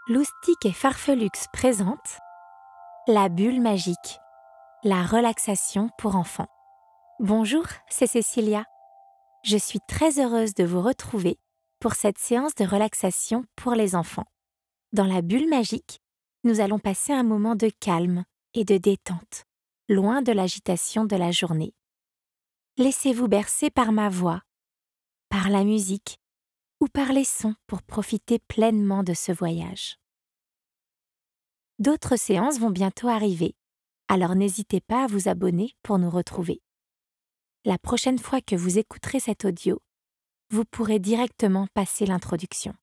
Loustic et Farfelux présente la bulle magique, la relaxation pour enfants. Bonjour, c'est Cécilia. Je suis très heureuse de vous retrouver pour cette séance de relaxation pour les enfants. Dans la bulle magique, nous allons passer un moment de calme et de détente, loin de l'agitation de la journée. Laissez-vous bercer par ma voix, par la musique ou par les sons pour profiter pleinement de ce voyage. D'autres séances vont bientôt arriver, alors n'hésitez pas à vous abonner pour nous retrouver. La prochaine fois que vous écouterez cet audio, vous pourrez directement passer l'introduction.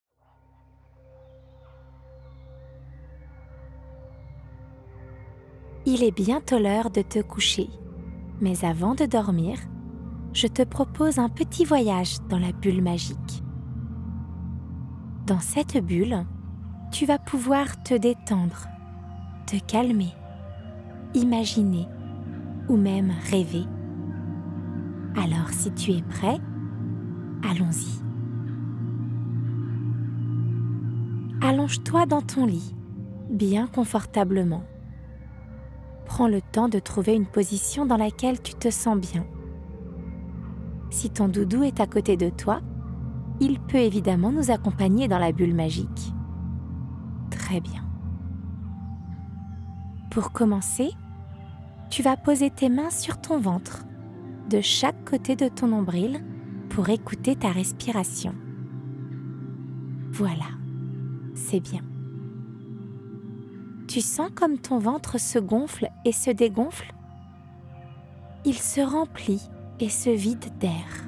Il est bientôt l'heure de te coucher, mais avant de dormir, je te propose un petit voyage dans la bulle magique. Dans cette bulle, tu vas pouvoir te détendre, te calmer, imaginer ou même rêver. Alors si tu es prêt, allons-y. Allonge-toi dans ton lit, bien confortablement. Prends le temps de trouver une position dans laquelle tu te sens bien. Si ton doudou est à côté de toi, il peut évidemment nous accompagner dans la bulle magique. Très bien. Pour commencer, tu vas poser tes mains sur ton ventre, de chaque côté de ton nombril, pour écouter ta respiration. Voilà, c'est bien. Tu sens comme ton ventre se gonfle et se dégonfle? Il se remplit et se vide d'air.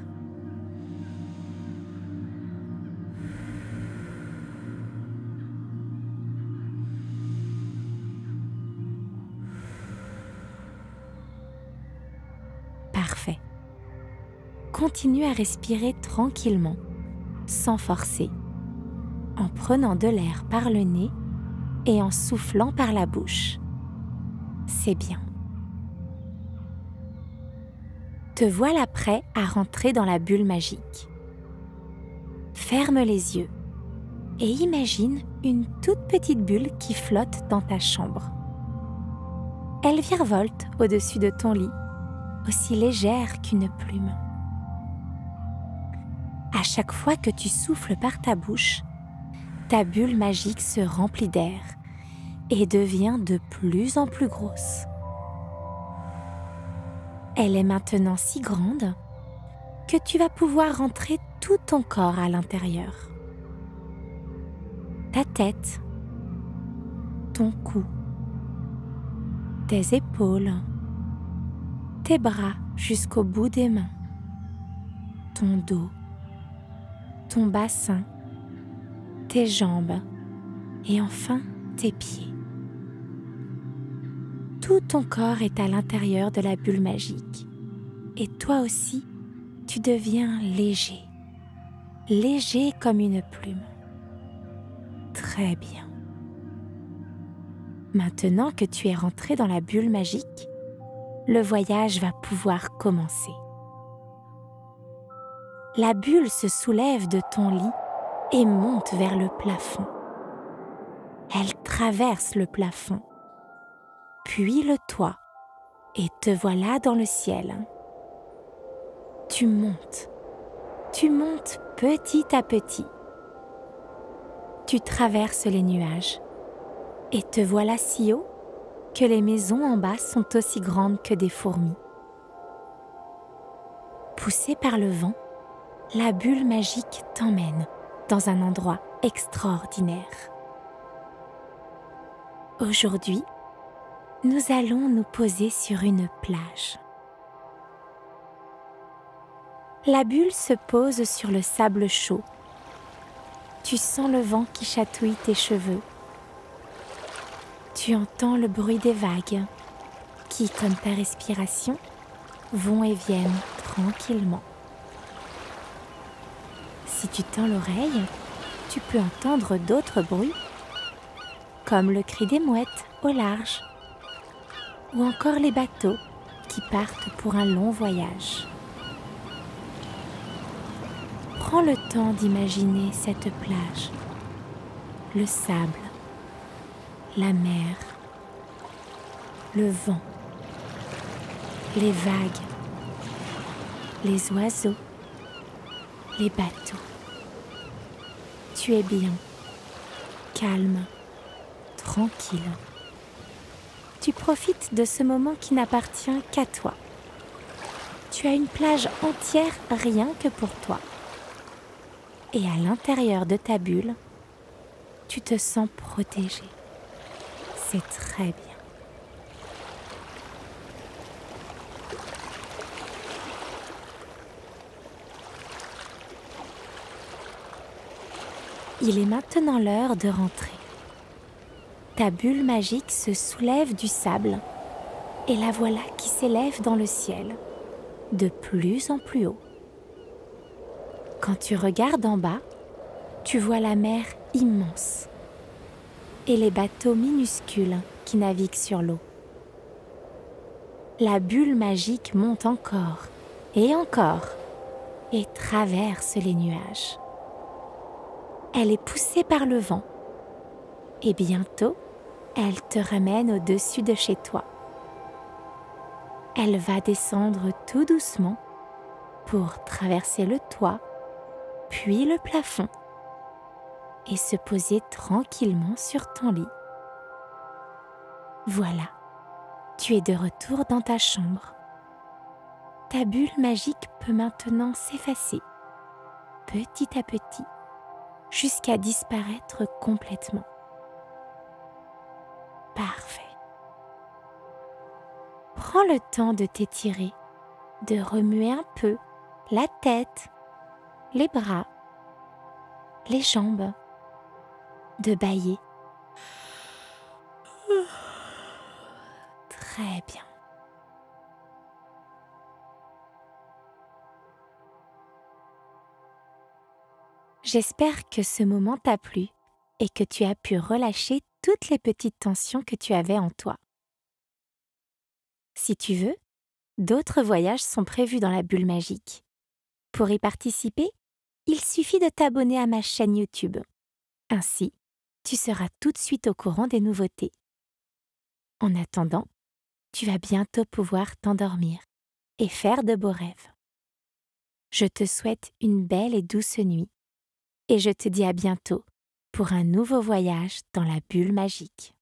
Parfait. Continue à respirer tranquillement, sans forcer, en prenant de l'air par le nez et en soufflant par la bouche. C'est bien. Te voilà prêt à rentrer dans la bulle magique. Ferme les yeux et imagine une toute petite bulle qui flotte dans ta chambre. Elle virevolte au-dessus de ton lit, aussi légère qu'une plume. À chaque fois que tu souffles par ta bouche, ta bulle magique se remplit d'air et devient de plus en plus grosse. Elle est maintenant si grande que tu vas pouvoir rentrer tout ton corps à l'intérieur. Ta tête, ton cou, tes épaules, tes bras jusqu'au bout des mains, ton dos, ton bassin, tes jambes et enfin tes pieds. Tout ton corps est à l'intérieur de la bulle magique et toi aussi, tu deviens léger, léger comme une plume. Très bien. Maintenant que tu es rentré dans la bulle magique, le voyage va pouvoir commencer. La bulle se soulève de ton lit et monte vers le plafond. Elle traverse le plafond, puis le toit, et te voilà dans le ciel. Tu montes petit à petit. Tu traverses les nuages et te voilà si haut que les maisons en bas sont aussi grandes que des fourmis. Poussée par le vent, la bulle magique t'emmène dans un endroit extraordinaire. Aujourd'hui, nous allons nous poser sur une plage. La bulle se pose sur le sable chaud. Tu sens le vent qui chatouille tes cheveux. Tu entends le bruit des vagues qui, comme ta respiration, vont et viennent tranquillement. Si tu tends l'oreille, tu peux entendre d'autres bruits, comme le cri des mouettes au large, ou encore les bateaux qui partent pour un long voyage. Prends le temps d'imaginer cette plage, le sable, la mer, le vent, les vagues, les oiseaux, les bateaux. Tu es bien, calme, tranquille. Tu profites de ce moment qui n'appartient qu'à toi. Tu as une plage entière rien que pour toi. Et à l'intérieur de ta bulle, tu te sens protégé. C'est très bien. Il est maintenant l'heure de rentrer. Ta bulle magique se soulève du sable et la voilà qui s'élève dans le ciel, de plus en plus haut. Quand tu regardes en bas, tu vois la mer immense et les bateaux minuscules qui naviguent sur l'eau. La bulle magique monte encore et traverse les nuages. Elle est poussée par le vent et bientôt, elle te ramène au-dessus de chez toi. Elle va descendre tout doucement pour traverser le toit, puis le plafond et se poser tranquillement sur ton lit. Voilà, tu es de retour dans ta chambre. Ta bulle magique peut maintenant s'effacer, petit à petit, jusqu'à disparaître complètement. Parfait. Prends le temps de t'étirer, de remuer un peu la tête, les bras, les jambes, de bâiller. Très bien. J'espère que ce moment t'a plu et que tu as pu relâcher toutes les petites tensions que tu avais en toi. Si tu veux, d'autres voyages sont prévus dans la bulle magique. Pour y participer, il suffit de t'abonner à ma chaîne YouTube. Ainsi, tu seras tout de suite au courant des nouveautés. En attendant, tu vas bientôt pouvoir t'endormir et faire de beaux rêves. Je te souhaite une belle et douce nuit et je te dis à bientôt pour un nouveau voyage dans la bulle magique.